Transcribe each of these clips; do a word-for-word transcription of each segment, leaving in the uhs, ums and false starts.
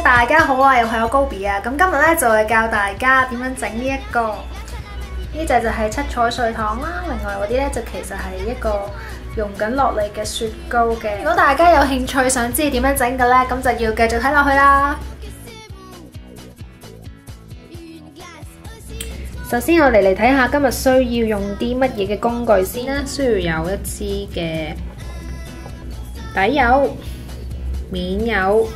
大家好啊，又係我高 B 啊。咁今日咧就係教大家點樣整呢一個呢隻就係七彩碎糖啦。另外嗰啲咧就其實係一個溶緊落嚟嘅雪糕嘅。如果大家有興趣想知點樣整嘅咧，咁就要繼續睇落去啦。首先我哋嚟睇下今日需要用啲乜嘢嘅工具先啦。需要有一支嘅底油、面油。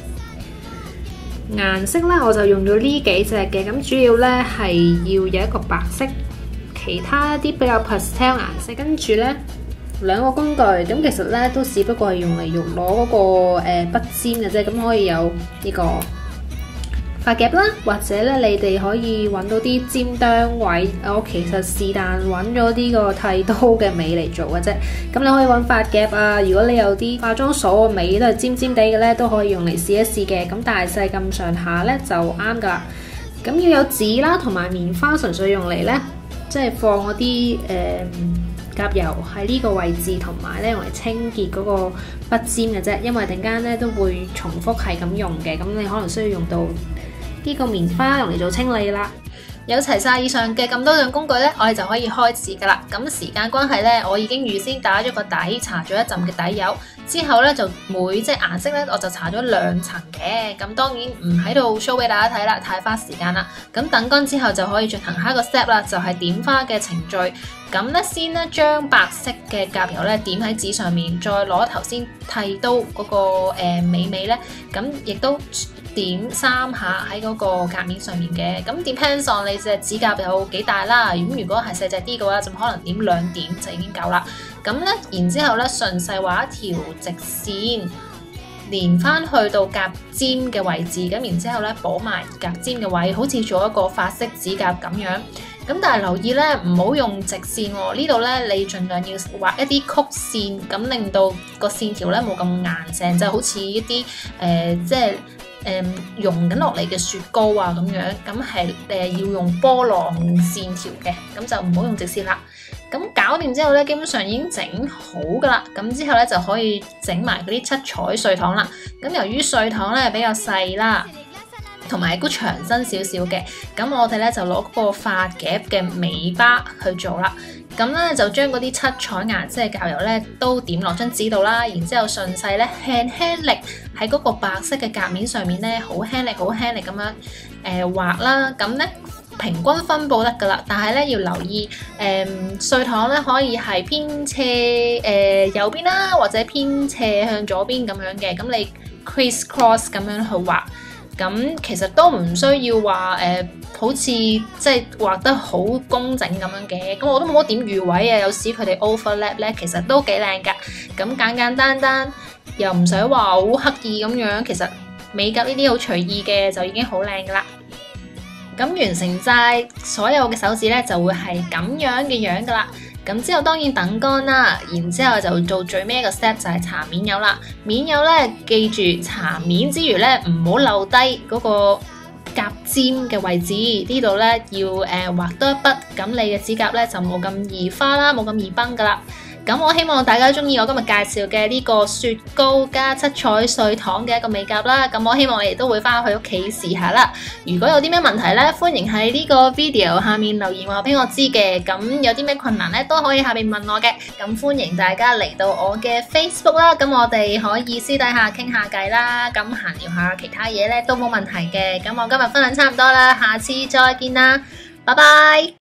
顏色咧我就用咗呢幾隻嘅，咁主要咧係要有一個白色，其他一啲比較 pastel 顏色，跟住咧兩個工具，咁其實咧都只不過係用嚟用攞嗰個誒筆尖嘅啫，咁可以有呢個髮夾啦，或者咧你哋可以揾到啲尖端位，我其實是但揾咗呢個剃刀嘅尾嚟做嘅啫。咁你可以揾髮夾啊，如果你有啲化妝鎖個尾都係尖尖地嘅咧，都可以用嚟試一試嘅。咁大細咁上下咧就啱噶啦。咁要有紙啦，同埋棉花，純粹用嚟咧即係放嗰啲誒甲油喺呢個位置，同埋咧用嚟清潔嗰個筆尖嘅啫。因為陣間咧都會重複係咁用嘅，咁你可能需要用到呢個棉花用嚟做清理啦。有齊晒以上嘅咁多樣工具咧，我哋就可以開始噶啦。咁時間關係咧，我已經預先打咗個底，搽咗一浸嘅底油，之後咧就每隻顏色咧我就搽咗兩層嘅。咁當然唔喺度 show 俾大家睇啦，太花時間啦。咁等乾之後就可以進行下一個 step 啦，就係點花嘅程序。咁咧先咧將白色嘅甲油咧點喺紙上面，再攞頭先剃刀嗰、那個誒、呃、尾尾咧，咁亦都點三下喺嗰個甲面上面嘅。咁 depends on 你隻指甲有幾大啦。咁如果係細隻啲嘅話，就可能點兩點就已經夠啦。咁咧然之後咧順勢畫一條直線，連翻去到甲尖嘅位置，咁然之後咧補埋甲尖嘅位，好似做一個法式指甲咁樣。咁但係留意咧，唔好用直線喎。呢度咧，你盡量要畫一啲曲線，咁令到個線條咧冇咁硬淨，就好似一啲誒、呃、即係誒溶緊落嚟嘅雪糕啊咁樣。咁係誒要用波浪線條嘅，咁就唔好用直線啦。咁搞掂之後咧，基本上已經整好噶啦。咁之後咧就可以整埋嗰啲七彩碎糖啦。咁由於碎糖咧比較細啦，同埋都長身少少嘅，咁我哋咧就攞嗰個髮夾嘅尾巴去做啦。咁咧就將嗰啲七彩顏色嘅甲油咧都點落張紙度啦，然之後順勢咧輕輕力喺嗰個白色嘅甲面上面咧，好輕力好輕力咁樣誒畫啦。咁咧平均分佈得噶啦，但係咧要留意誒、呃、碎糖咧可以係偏斜誒、呃、右邊啦，或者偏斜向左邊咁樣嘅。咁你 criss cross 咁樣去畫。咁其實都唔需要話誒、呃，好似即係畫得好工整咁樣嘅。咁我都冇乜點預位啊，有時佢哋 overlap 咧，其實都幾靚噶。咁簡簡單單，又唔使話好刻意咁樣。其實美甲呢啲好隨意嘅就已經好靚噶啦。咁完成晒所有嘅手指咧，就會係咁樣嘅樣噶啦。咁之後當然等乾啦，然之後就做最尾一個 step 就係搽面油啦。面油咧記住搽面之餘咧，唔好漏低嗰個甲尖嘅位置，呢度咧要誒畫多一筆，咁你嘅指甲咧就冇咁易花啦，冇咁易崩噶啦。咁我希望大家中意我今日介紹嘅呢個雪糕加七彩碎糖嘅一個美甲啦。咁我希望你哋都會翻去屋企試下啦。如果有啲咩問題咧，歡迎喺呢個 video 下面留言話俾我知嘅。咁有啲咩困難咧，都可以下面問我嘅。咁歡迎大家嚟到我嘅 Facebook 啦。咁我哋可以私底下傾下偈啦。咁閒聊下其他嘢咧都冇問題嘅。咁我今日分享差唔多啦，下次再見啦，拜拜。